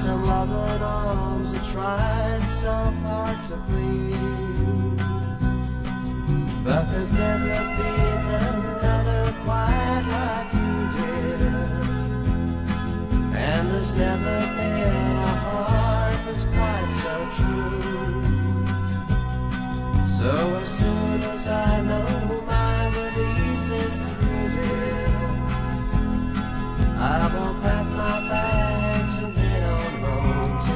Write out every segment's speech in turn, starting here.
some loving arms that tried so hard to please, but there's never been another quite like you, dear. And there's never been a heart that's quite so true. So as soon as I know my release is through, dear, I will pack my bags and head on home to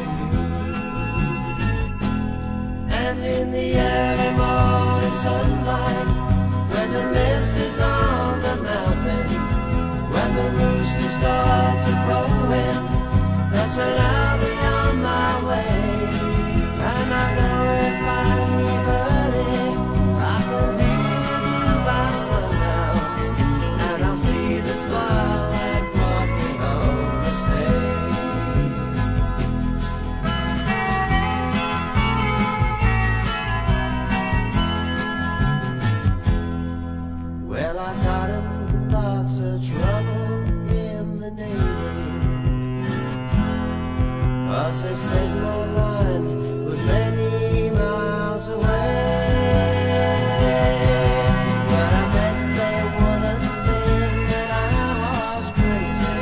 you. And in the early morning sunlight, when the mist is on the mountain, when the rooster starts to crowing, that's when I'll be on my way. And I know if I leave early, I can be with you by sundown, and I'll see the smile that brought me home to stay. Well, I got in lots of trouble in the Navy, 'cause they said my mind was many miles away. But I bet they wouldn't think that I was crazy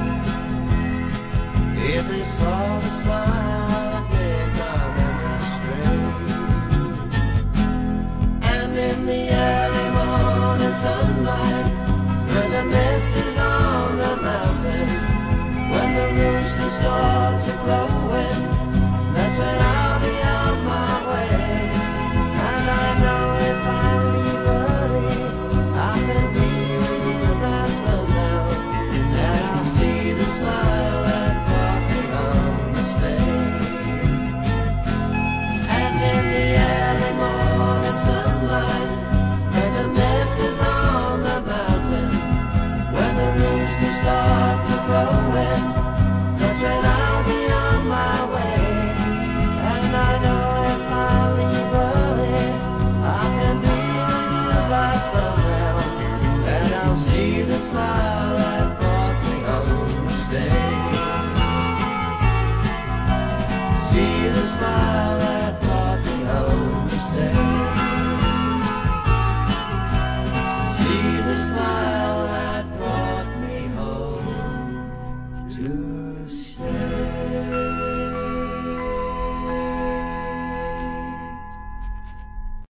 if they saw the smile that made my memory stray. And in the early morning sunlight, when the mist is on the mountain, when the rooster starts to crowing, that's when I'll be on my way. And I know if I leave early, I can be with you by sundown, and I'll see the smile that brought me home to stay. And in the early morning sunlight, when the mist is on the mountain, when the rooster starts to crowing, that's when I'll be on my way. And I know if I leave early, I can be with you by sundown, and I'll see the smile that brought me home to stay. See the smile that